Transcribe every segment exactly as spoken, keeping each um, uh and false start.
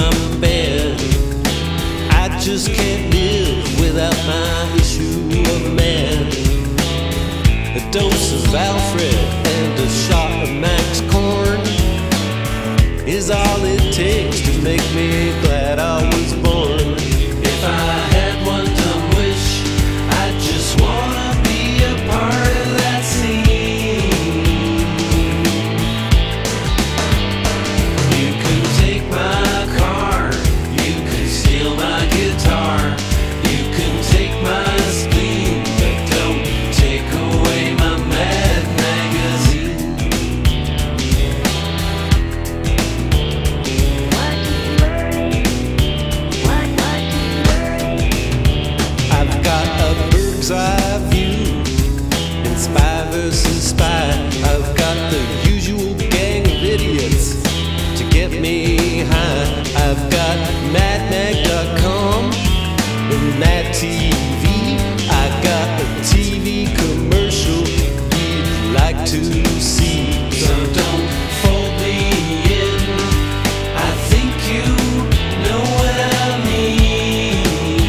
I'm bad. I just can't live without my issue of man. A dose of Alfred and a shot of Max Corn is all it takes to make me glad I was born. If I had one dumb wish, I just wanna be a part of that scene. You can take my car, you can steal my guitar, you can take my spleen, but don't take away my Mad magazine. I've got a bird's eye view in Spy versus Spy. I've got the usual gang of idiots to get me high. I've got mad mag dot com and Mad T V. I got a T V commercial you'd like to see. So don't fold me in, I think you know what I mean.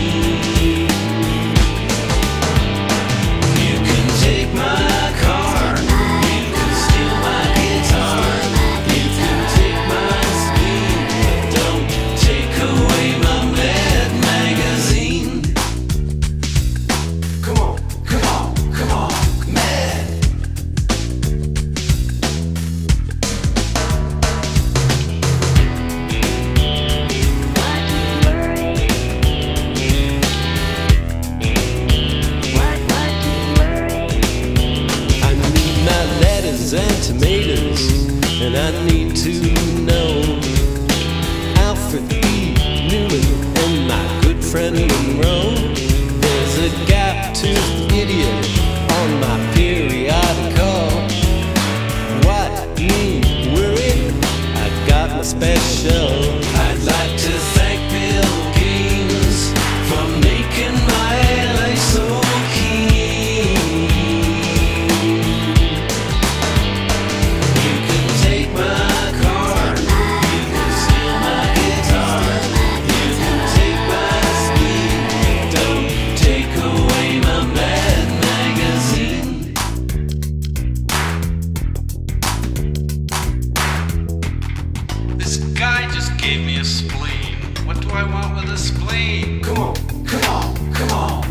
You can take my car, you can steal my guitar, you can take my spleen, but don't take away my Mad magazine. Come on, come on, come on, Mad. I need my lettuce and tomatoes, and I need to know Alfred E. Newman and my good friend Monroe. There's a gap-toothed idiot on my periodical. What me worried? I got my special. I'd like to thank Bill Gaines for making my life so keen. You can take my car, you can steal my guitar, you can take my spleen, don't take away my Mad magazine. This guy just gave me a spleen. What do I want with a spleen? Come on, come on, come on.